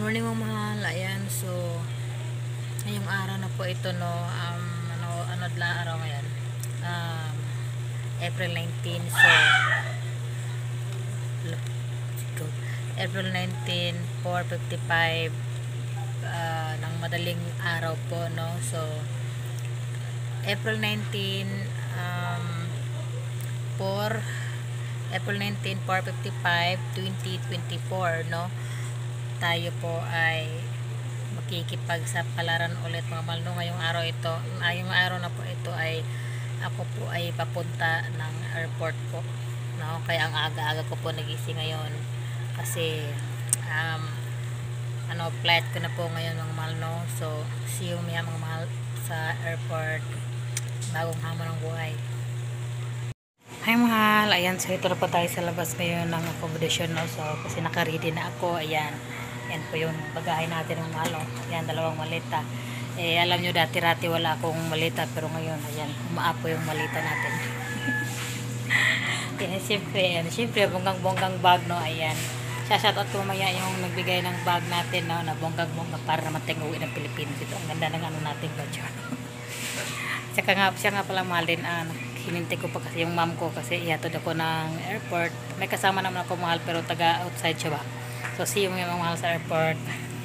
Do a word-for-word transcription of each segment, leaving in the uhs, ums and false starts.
morning mga mahal. Ayan, so ngayong araw na po ito, no. Um, ano, ano la araw ngayon? Um, April nineteenth. So April nineteenth, four fifty-five uh, ng madaling araw po, no. So April nineteenth, um, four April nineteenth, four fifty-five, twenty twenty-four, no. Tayo po ay makikipagsapalaran ulit mga mahal, no. Ngayong araw ito, ngayong araw na po ito ay ako po ay papunta ng airport po, no. Kaya ang aga-aga ko po nagising ngayon kasi um, ano, flight ko na po ngayon mga mahal, no. So see you maya mga mahal sa airport, bagong hamon ng buhay. Hi mahal, ayan, so ito na po tayo sa labas ngayon ng accommodation, no. So kasi naka-ready na ako, ayan. Yan po yung bagahe natin ng mahal, oh. Ayan, dalawang malita. Eh, alam nyo, dati-rati wala akong malita, pero ngayon, ayan, umaapo yung malita natin. Yan, siyempre, ayan, siyempre, bonggang-bonggang bag, no, ayan. Shoutout ko mamaya yung nagbigay ng bag natin, no, na bonggang-bonggang para naman tayong uwi ng Pilipinas. Ito, ang ganda ng ano natin, badge. Saka nga, siya nga pala mahal din, ah, hinintay ko pa kasi yung mom ko kasi ihatod ako ng airport. May kasama naman ako mahal, pero taga-outside siya ba. So, see you mga mahal sa airport.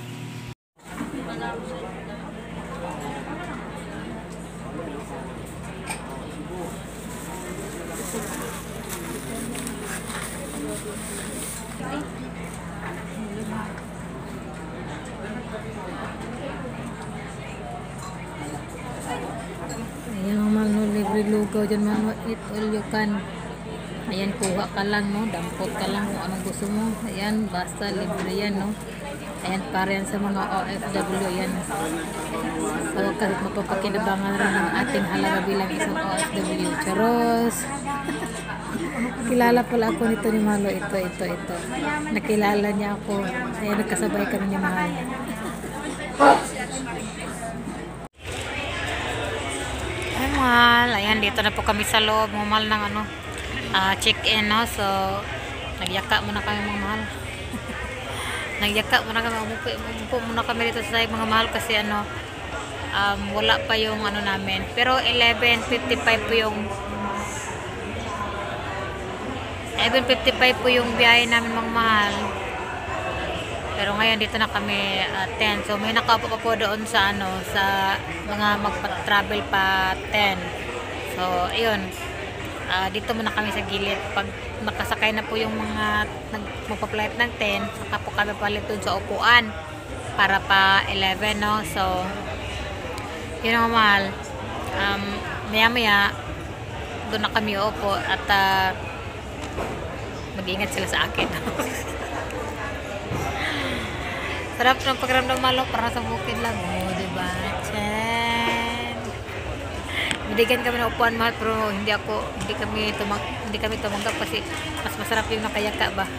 Ayan mga mahal, no, libre lugaw dyan mga mahal, eat all you can. Ayan, kuha ka lang, no, dampot ka lang kung anong gusto mo. Ayan, basta libre yan, no. Ayan, para yan sa mga O F W, yan. So, kasi mapapakinabangan rin ng ating halaga bilang isang O F W. Charos! Kilala pala ako nito ni Malo. Ito, ito, ito. Nakilala niya ako. Ayan, nagkasabay kami ni Mahal. Ay, Mahal. Ayan, dito na po kami sa loob. Mahal ng ano, uh, check-in, no. So, nagyaka muna kami mga mahal. Nagyaka muna kami, umupo, umupo muna kami dito sa mga mahal kasi ano, um, wala pa yung ano namin. Pero eleven fifty-five po yung eleven fifty-five po yung biyahe namin mga mahal. Pero ngayon dito na kami uh, ten. So may nakaupo pa po doon sa ano, sa mga magpa-travel pa ten. So ayun. Uh, dito muna kami sa gilid. Pag nakasakay na po yung mga magpa-flight ng ten, saka po kami palit dun sa upuan para pa eleven, no. So yun ang mahal. Um, maya maya doon na kami upo at uh, mag-ingat sila sa akin. Sarap ng pakiramdam malo, para sa bukid lang, oh, diba? Chen. Binigyan kami ng upuan mahal, pero hindi ako, hindi kami tumang, hindi kami tumanggap kasi mas masarap yung nakayaka ba.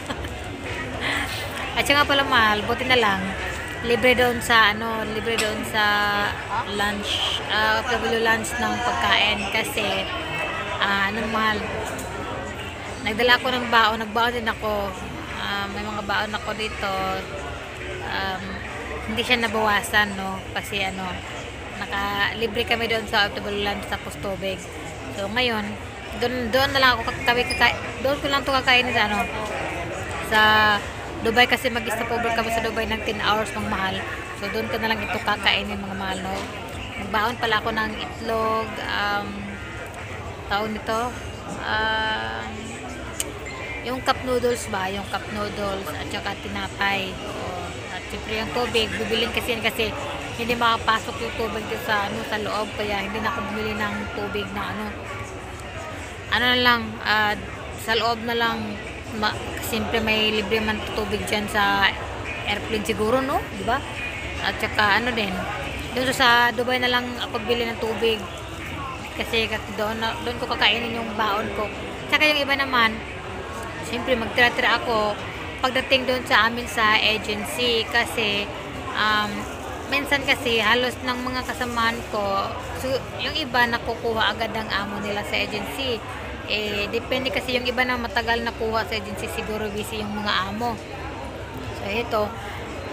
At siya nga pala mahal, buti na lang libre doon sa ano, libre doon sa lunch, uh, W lunch ng pagkain kasi uh, ano mahal, nagdala ako ng baon, nagbaon din ako, uh, may mga baon ako dito, um, hindi siya nabawasan, no, kasi ano, naka libre kami doon sa W lunch tapos tubig. So ngayon doon doon na lang ako kakain, doon ko lang to kakain sa ano, sa Dubai kasi mag-stop over kami sa Dubai ng ten hours mga mahal. So doon ko na lang ito kakainin mga mahal, no. Nagbaon pala ako ng itlog, um taon nito, um, yung cup noodles ba, yung cup noodles at saka tinapay. O, at siyempre yung tubig, bibilin kasi yan kasi hindi makapasok yung tubig dito sa ano, sa loob, kaya hindi na ako bumili ng tubig na ano ano na lang, uh, sa loob na lang. Ma siyempre may libre man tubig dyan sa airplane siguro, no, di ba? At saka ano din, doon sa Dubai na lang ako bili ng tubig kasi doon, doon ko kakainin yung baon ko. Saka yung iba naman, siyempre magtira-tira ako pagdating doon sa amin sa agency kasi um, minsan kasi halos ng mga kasamahan ko, so, yung iba nakukuha agad ang amo nila sa agency. Eh, depende kasi yung iba na matagal na kuha sa agency, siguro busy yung mga amo. So, ito,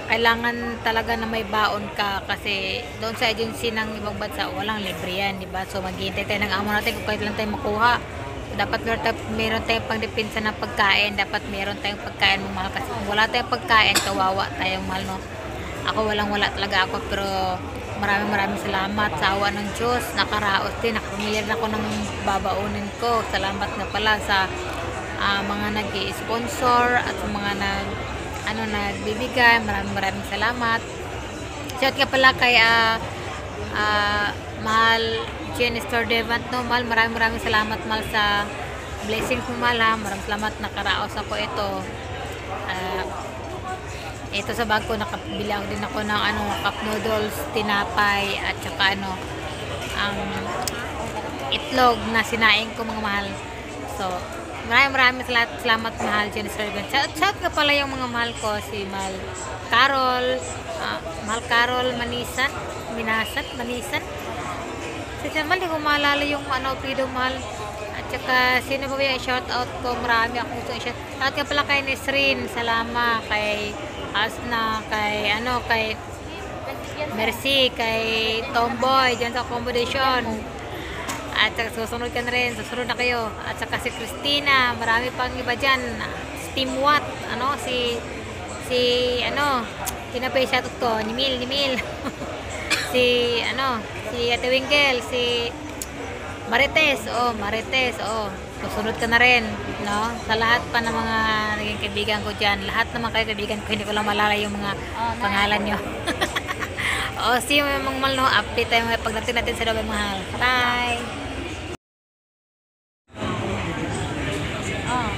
kailangan talaga na may baon ka kasi doon sa agency ng ibang bansa walang libre yan, di ba? So maghihintay tayo ng amo natin kung kahit lang tayo makuha. Dapat meron tayong, meron tayong pangdepensa ng pagkain, dapat meron tayong pagkain mo mahal kasi kung wala tayong pagkain, kawawa tayong mahal, no? Ako walang wala talaga ako, pero maraming maraming salamat sa awa ng Diyos, nakaraos din, nakapamilya na ako ng babaunin ko. Salamat nga pala sa uh, mga nag-i-sponsor at sa mga nag ano nagbibigay, maraming maraming salamat. Shout nga pala kay uh, uh, mahal Jen Devant, no, mahal, maraming maraming salamat mahal sa blessings mo mahal, ha. Maraming salamat, nakaraos ako ito. Uh, ito sa bag ko, nakabili ako din ako ng ano, cup noodles, tinapay, at saka ano, ang itlog na sinaing ko mga mahal. So, maraming maraming salamat mahal Jen Devant. Shout, shout nga pala yung mga mahal ko, si mahal Carol, uh, mahal Carol Manisan, Minasan, Manisan. Kasi naman, hindi ko maalala yung ano, pido mahal. At saka, sino ba yung shout out ko? Marami akong gusto i-shout. Shout ka pala kay Nesrin, Salama, kay Asna, kay ano, kay Mercy, kay Tomboy, dyan sa accommodation. At saka susunod ka na rin, susunod na kayo. At saka si Christina, marami pang iba dyan. Steam Watt, ano, si, si, ano, tinapay shout out ko, ni Mil, ni Mil. si ano, si Ate Winkle, si Marites, oh, Marites, oh. Susunod ka na rin, no? Sa lahat pa ng mga naging kaibigan ko diyan, lahat naman kayo kaibigan ko, hindi ko lang malala yung mga oh, pangalan niyo. Oh, see you mga mahal, no? Update tayo pagdating natin sa Dubai mahal. Bye. Oh.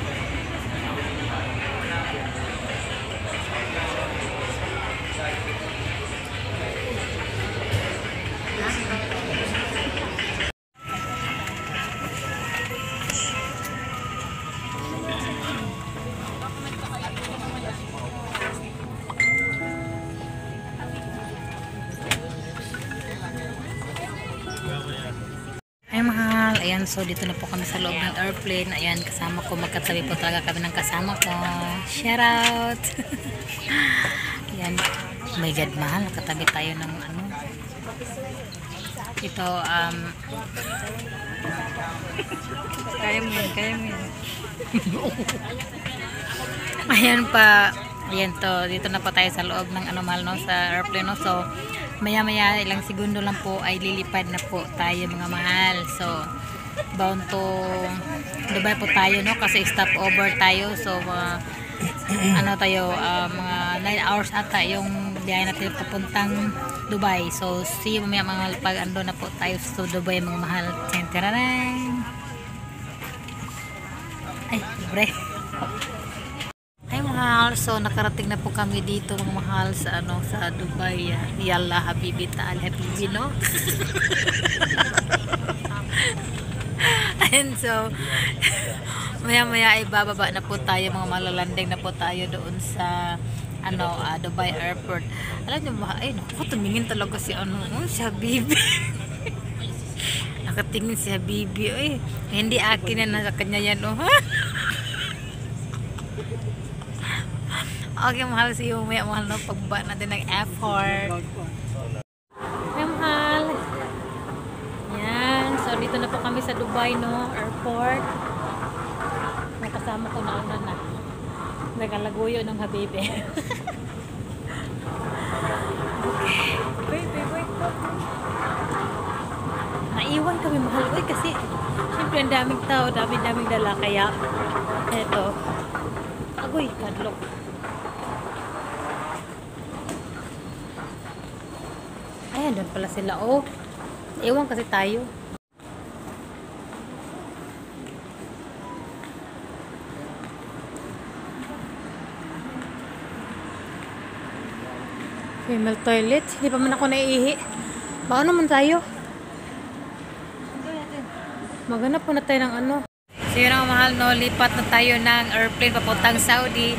Ay mahal, ayan, so dito na po kami sa loob ng airplane. Ayan, kasama ko, magkatabi po talaga kami ng kasama ko. Shout out. Ayan, oh my god mahal, nakatabi tayo ng ano, ito, um kaya mo yun, kaya mo yun. Ayan pa, ayan to, dito na po tayo sa loob ng ano mahal, no, sa airplane, no. So maya maya ilang segundo lang po ay lilipad na po tayo mga mahal. So bound to Dubai po tayo, no, kasi stop over tayo. So mga ano tayo, uh, mga nine hours ata yung biyahe natin papuntang Dubai. So see you maya mga mahal pag ando na po tayo sa Dubai mga mahal. Tentararan. Ay, libre. Ay mahal, so nakarating na po kami dito mga mahal sa ano, sa Dubai. Yalla habibi ta'al habibi, no? And so maya maya ay bababa na po tayo mga malalanding na po tayo doon sa ano, uh, Dubai Airport. Alam niyo ba, ay naku, tumingin talaga si ano, oh, si Habibi. Nakatingin si Habibi, eh. Hindi akin na, nasa kanya yan, oh. Okay, mahal, see you maya mahal, no, pagbaba natin ng effort. Ay mahal, yan, so dito na po kami sa Dubai, no, airport. May kasama ko na una na nagalaguyo ng Habibi. Okay, wait, wait, wait, naiwan kami mahal, uy, kasi syempre ang daming tao, daming daming dala, kaya eto, agoy, kadlok. Ayan, doon pala sila. Oh, ewan kasi tayo. Female toilet. Hindi pa man ako naiihi. Baka naman tayo. Maghanap po na tayo ng ano. So yun ang mahal, no. Lipat na tayo ng airplane papuntang Saudi.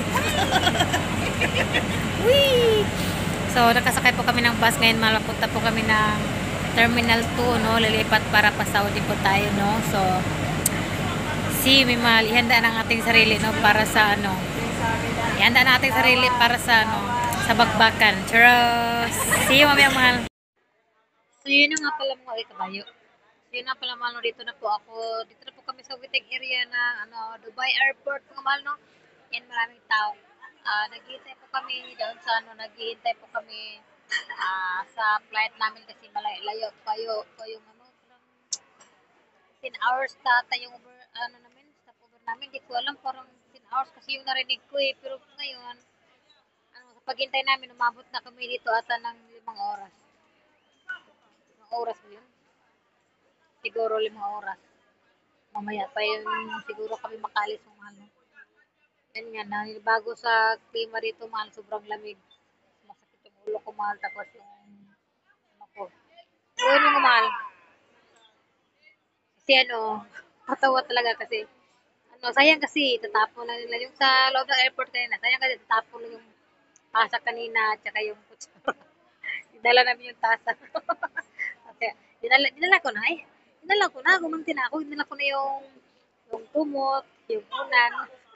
Whee! So, nakasakay po kami ng bus ngayon. Malapunta po kami ng Terminal two, no? Lilipat para pa Saudi po tayo, no? So, si Mimal, ihanda ng ating sarili, no? Para sa, ano? Ihanda ng ating sarili para sa, ano? sa bakbakan. Charos! See you mamaya mahal. So yun na nga pala mga kabayo. So yun na pala mahal, no, dito na po ako. Dito na po kami sa Witeg area na ano, Dubai Airport mga mahal, no. Yan, maraming tao. Ah, naghihintay po kami doon sa ano, naghihintay po kami ah, sa flight namin kasi malayo kayo ko yung ano, parang ten hours tata yung over, ano namin, stopover namin. Hindi ko alam, parang ten hours kasi yung narinig ko eh. Pero ngayon, ano, sa paghintay namin, umabot na kami dito ata ng limang oras. Limang oras mo yun? Siguro limang oras. Mamaya pa yun, siguro kami makalis ng ano. Yan nga, bago sa klima rito, mahal, sobrang lamig. Masakit yung ulo ko, mahal, tapos yung ano ko. Yun yung mahal. Kasi ano, patawa talaga kasi, ano, sayang kasi, tatapon na nila yung sa loob ng airport kanina. Sayang kasi, tatapon na yung tasa kanina, at saka yung kutsara. Dinala namin yung tasa. Kasi, dinala, dinala ko na eh. Dinala ko na, gumanti na ako. Dinala ko na yung, yung kumot, yung unan,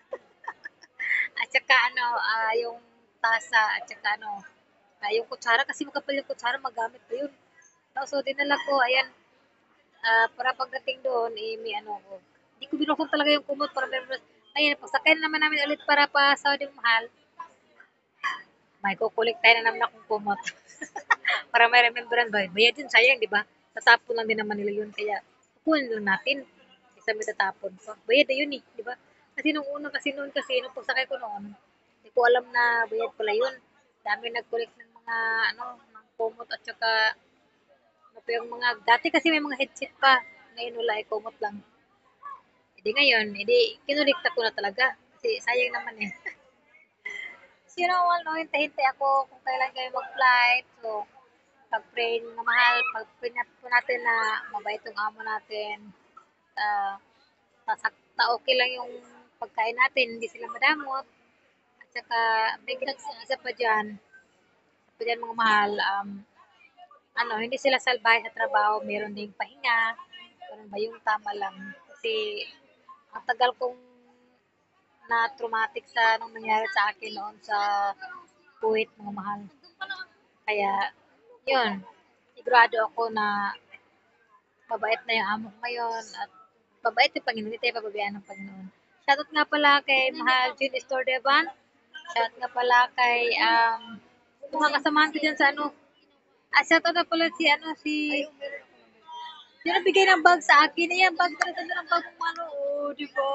at saka ano, ah, yung tasa, at saka ano, ah, yung kutsara, kasi makapal yung kutsara, magamit pa yun. No, so, dinala ko, ayan, ah, para pagdating doon, eh, may ano ko. Hindi ko binuksan talaga yung kumot para meron. Ayan, pagsakay na naman namin ulit para pa Saudi Mahal. May kukulik tayo na naman akong kumot. Para may remembrance ba. Bayad yun, sayang, di ba? Tatapon lang din naman nila yun. Kaya, kukunin lang natin. Isa may tatapon pa. Bayad na yun eh, di ba? Kasi nung una, kasi noon kasi, nung pagsakay ko noon, hindi ko alam na bayad pala yun. Dami nag-collect ng mga, ano, ng kumot at saka, ano pa yung mga, dati kasi may mga headset pa. Ngayon wala, eh, kumot lang. Hindi ngayon, hindi, kinulikta ko na talaga. Kasi sayang naman eh. So, you know, no, hintay-hintay ako kung kailan kayo mag-flight. So, pag-pray na mahal, pag-pray na po natin na mabait yung amo natin. Uh, tasakta okay lang yung pagkain natin, hindi sila madamot. At saka, may isa pa dyan, isa pa dyan mga mahal, um, ano, hindi sila salbahe sa trabaho, meron ding pahinga. Ganun ba yung tama lang? Kasi, ang tagal kong na traumatic sa anong nangyari sa akin noon sa Kuwait, mga mahal. Kaya, yun, sigurado ako na mabait na yung amo ko ngayon at mabait yung Panginoon, hindi tayo pababayaan ng Panginoon. Shoutout nga pala kay Mahal June Estordeban. Shoutout nga pala kay um, mga kasamahan ko dyan sa ano. Ah, shoutout na pala si ano, si yung nagbigay ng bag sa akin. Ayan, bag talaga ng bag ng ano. Oh, di ba?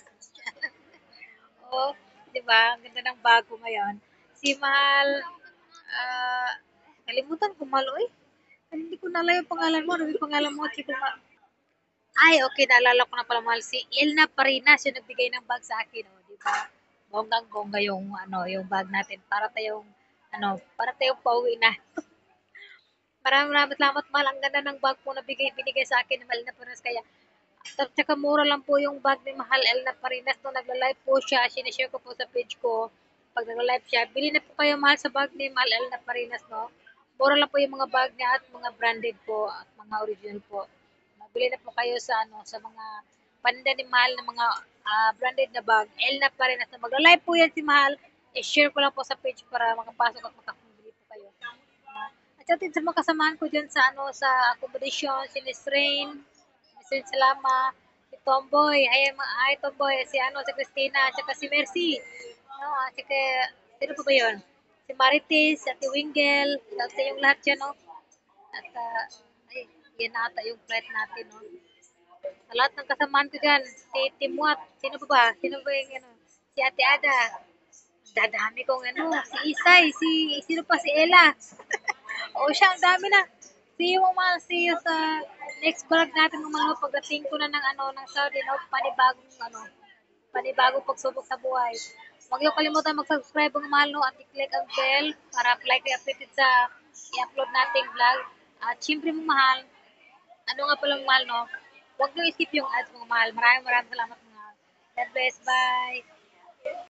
Oh, di ba? Ang ganda ng bago ngayon. Si Mahal, ah, kalimutan ko malo eh. Hindi ko nalala yung pangalan mo. Ano yung pangalan mo? Check ko nga. Ay, okay, naalala ko na pala, mahal. Si Elna Parinas yung nagbigay ng bag sa akin, oh, di ba? Bonggang bongga yung ano, yung bag natin para tayong ano, para tayong pauwi na. Maraming maraming salamat, mahal. Ang ganda ng bag mo na bigay binigay sa akin ni Mahal na Parinas, kaya at saka mura lang po yung bag ni Mahal Elna Parinas no, nagla-live po siya, sinishare ko po sa page ko. Pag nagla-live siya, bili na po kayo, mahal, sa bag ni Mahal Elna Parinas, no. Mura lang po yung mga bag niya at mga branded po at mga original po. Mabili na po kayo sa ano, sa mga paninda ni Mahal na mga ah, branded na bag. Elna Parinas na magla-live po yan si Mahal. I-share ko lang po sa page para makapasok at makapili po kayo. Ah, at sa atin sa mga kasamahan ko dyan sa ano, sa accommodation, si Miss Rain, Miss Rain Salama, si Tomboy, ay, mga ay Tomboy, si ano, si Christina, at saka si Mercy. No, at saka, sino pa ba yun? Si Marites, at si Wingel, at sa yung lahat dyan, no? At, ah, ay, yan ata yung flight natin, no? Sa lahat ng kasamahan ko dyan, si Timwat, sino pa ba? Sino ba yung, ano? Si Ate Ada, dadami kong, ano, si Isay, si, sino pa, si Ella. O siya, ang dami na. See you, mama. See you sa next vlog natin, mga pagdating ko na ng ano, ng Saudi, no, panibagong ano, panibagong pagsubok sa buhay. Huwag niyo kalimutan mag-subscribe ng mahal, no, at i-click ang bell para like updated sa i-upload nating vlog. At syempre, mga mahal, ano nga palang mahal, no, huwag niyo isip yung ads, mga mahal. Maraming maraming salamat, mga mahal. God bless. Bye.